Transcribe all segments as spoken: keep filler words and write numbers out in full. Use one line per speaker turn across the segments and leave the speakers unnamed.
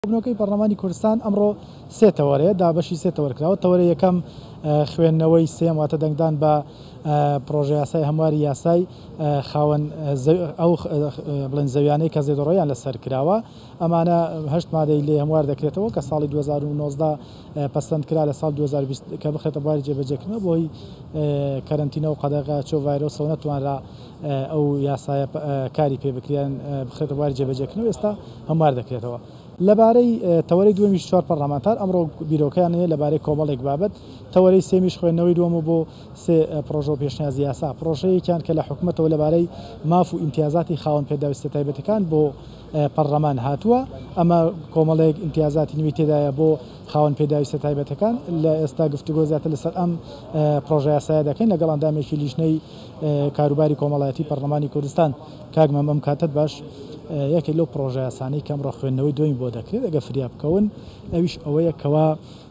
بنەوەکەی پەرلەمانی کوردستان ئەمڕۆ سێ تەوەرەیە دابەشی سێ تەوەر کراوە. تەوەرە یەکەم خوێندنەوەی سێم واتە دەنگدان بە پرۆژە یاسای هەمواری یاسای خاوەن ئەو بڵێن زەویانەی کە زێدەڕۆیان لەسەر کراوە. ئەمانە هەشت مادەی لێ هەموار دەکرێتەوە کە ساڵی دوو هەزار و نۆزدە پەسەند کرا لە ساڵ دوو هەزار و بیست کە بخرێتە بواری جێبەجێکردنەوە بۆی کەرەنتینە و قەدەغا چۆ ڤایرۆسەوە نەتوانرا ئەو یاسایە کاری پێ بکرێن بخرێتە بواری جێبەجێکردنەوە. ئێستا هەموار دەکرێتەوە. لەبارەی تەوەرەی دووەمیش چوار پەرلەمانتار ئەمڕۆ بیرۆکەیان هەیە لەبارەی کۆمەڵێک بابەت. تەوەرەی سێمیش خوێندنەوەی دووەمە بۆ سێ پرۆژە و پێشنیازی یاسا. پرۆژەیەکیان کە لە حکوومەتەوە لەبارەی ماف و ئیمتیازاتی خاوەن پێداویستە تایبەتەکان بۆ پەرلەمان هاتووە. ئەمە کۆمەڵێک ئیمتیازاتی نوێی تێدایە بۆ خاوەن پێداویستە تایبەتەکان. لە ئێستا گفتوگۆ زیاتر لەسەر ئەم پرۆژە یاسایە دەکەین لەگەڵ ئەندامێکی لیژنەی کاروباری کۆمەڵایەتی پەرلەمانی کوردستان. کاک مەمەم کاتت باش. یەکێک لەو پرۆژە یاسانەی کە ئەمڕۆ خوێندنەوەی دومی بۆ دەکرێت ئەگە فریا بکەون ئەویش ئەوەیە کەوا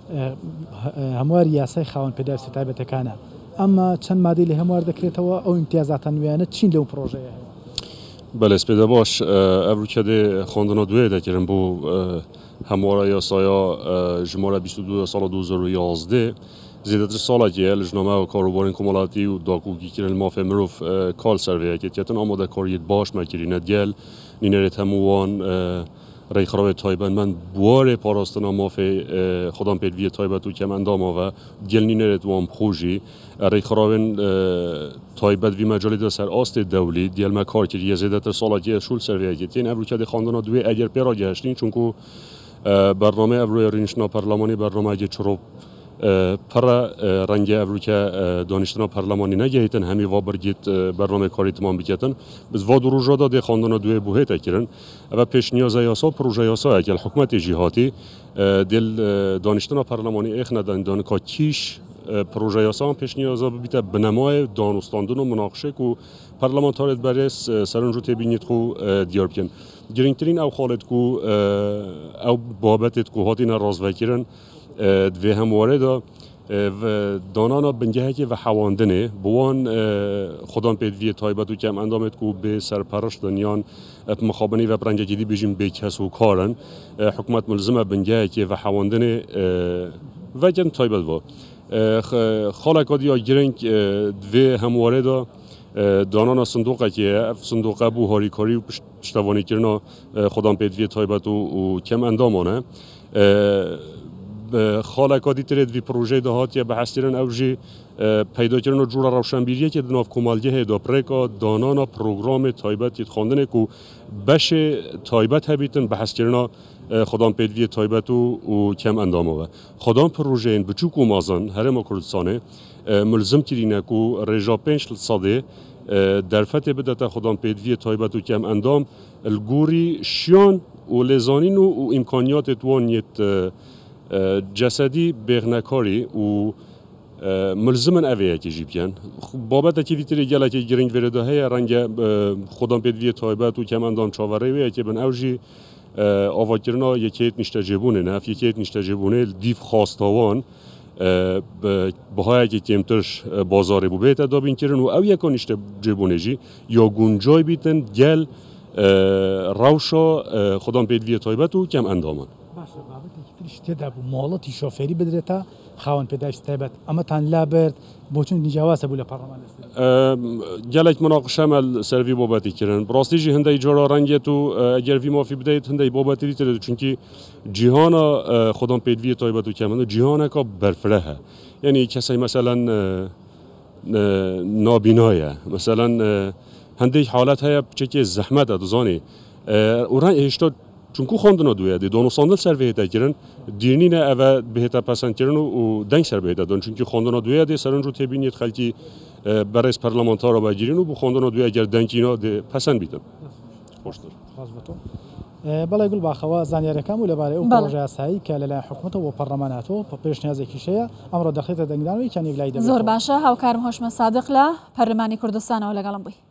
هەمواری یاسای خاوەن پێداویستە تایبەتەکانە. ئەمە چەند مادەی لە هەموار دەکرێتەوە ئەو ئیمتیازاتە نوێیانە چین لەو پرۆژەیە هەیە؟
بەڵێ سپێدا باش ئەڤروکەدێ خوێندنەوە دوێ دەکردن بۆ هەموارە یاسایا ژمارە بیست و دوو ساڵە دوو هەزار و یازدە زیاتر ساڵێکە لە ژنامە کاروبارین کۆمەڵایەتی و داکوکیکردن مافێ مرۆڤ کال سەروەیەکێتیەتن ئامادەکاریت باش مەکردینە دیێل نینەرێت هەمووان ڕێکخراوێت تایبەتمەند بوارێ پاراستنا مافێ خۆدان پێویە تایبەت و کەم ئەندامەوە دیێل نینەرێت وام خۆژی ڕێکخراوێن تایبەت وی مەجاڵی سەر ئاستی دەولی دیێلمە کارکردیە زیاتر ساڵێکە شول سەروەیەکێتین ئەڤروکەدێ خوێندنەوە دوێ ئەگەر پێڕا گەهشتین چونکو بەرنامە ئەڤروێ ڕینشنا پەرلەمانی بەرنامەیەکی چڕۆ پرە ڕەنگە ئەڤروکە دانیشتنا پەرلەمانی نەگەیتن هەمی وا بەرگیت بەرنامە کاری تمام بکەتن بز وا دوو ڕۆژەدا دێ خوێندنە دوێ بۆ هێتەکردن ئەوە پێشنیازە یاسا و پرۆژە یاسایەکە لە حکوومەتێکی هاتی دێل دانیشتنا پەرلەمانی ئێخنە دانکا کیش پرۆژە یاسان پێشنیازە ببیتە بنەمای دانوستاندن و مناقشێک و پەرلەمانتارێت بەرێز سەرنجڕ تێبینیت و دیار بکەن. گرنگترین ئەو خاڵێت و ئەو بابەتێت و هاتینە ڕازڤەکردن دوێ هەموارەدا دانانا بنگەهێکی و حەواندنێ بوان خۆدان پێویە تایبەت و کەم ئەندامێت و بێ سەرپەرشتن یان مخابنی و پرەنگێکی دی بێژین بێ کەس و کارن حکوومەت ملزمە بنگەهێکی و حەواندنێ وەکەن تایبەت بۆ خاڵێکا دییا گرنگ دوێ هەموارەدا دانانا سندوقێکی ئەف سندوقە بوو هاریکاری و پشتەوانیکردنا خۆدان پێویە تایبەت و کەم ئەندامانە خاڵێکا دیترێت وی پرۆژەی داهاتیە بە حەستیرن ئەوژی پەیداکردن و جوورە ڕەوشەنبیریەکی ناو کۆمەلگەهەیە دا پرێکا دانانا پرۆگرامێ تایبەتی خوێندنێک و بەشێ تایبەت هەبیتن بە حەستیرنا خۆدان پێویە تایبەت و کەم ئەندامەوە. خۆدان پرۆژەیەن بچووک و مازن هەرێما کوردستانێ ملزم کردینەک و ڕێژا پێنج سەدێ دەرفەتێ بدەتە خۆدان پێویە تایبەت و کەم ئەندام الگوری شیان و لێزانین و ئیمکانیاتێت وانیت جسدی بێغنەکاری و ملزمن ئەوەیەکیژی بکەن بابەتێکی دیتری گەلێکی گرنگ وێرەدا هەیە ڕەنگە خۆدان پێویە تایبەت و کەم ئەندام چاوەڕێوەیەکی بن ئەوژی ئاواکردنا یەکێت نیشتەجێبوونێ ناف یەکێت نیشتەجێبوونێ دیف خواستەوان بەهایەکی کێمترش بازارێ بوو بێتە دابینکردن و ئەو یەکە نیشتەجێبوونێژی یا گونجای بیتن گەل ڕەوشە خۆدان پێویە تایبەت و کەم ئەندامان.
تێدا بوو مۆڵەتی شۆفێری بدرێتە خاوەن پێداویستە تایبەت ئەمەتان لابرد بۆچون نیجاواسە بوو لە پەرلەمان
گەلێک مناقشەمە سەروی بابەتی کردن ڕاستیژی هەندەی جۆرە ڕەنگێت و ئەگەر وی مافی بدەیت هەندەی بابەتی دیترێت چونکی جیهانە خۆدان پێویە تایبەت و کەم جیهانێکا بەرفرە هە یعنی کەسەی مەسەلەن نابینایە مەسەلەن هەندێک حاڵەت هەیە بچێکی زەحمەتە دەزانی وڕەن هێشتا چونکو خوێندنەوە دوێ دی دانوستاندن سەروەیەکردن دیرنینە ئەوە بهێتە پەسەندکردن و دەنگ سەروەیەدەدەن چونکی خوێندنەوە دوێ دی سەرنج و تێبینیت خەڵکی بەڕێز پەرلەمانتارە بەگیرین و بۆ خوێندنەوە دوێ ئەگەر دەنگینا پەسەند بیتن. خۆشتر
بەڵێ گوڵ باخەوە زانیاریەکەم و لەبارەی ئەو پرۆژە یاسایی کە لەلایەن حکوومەتەوە بۆ پەرلەمان هاتووە پێشنیازێکیش هەیە ئەمڕۆ دەخرێتە دەنگدانەوەی کەنێک لای دەبێت.
زۆر باشە هاوکارم هۆشمە سادق لە پەرلەمانی کوردستانەوە لەگەڵم بووی.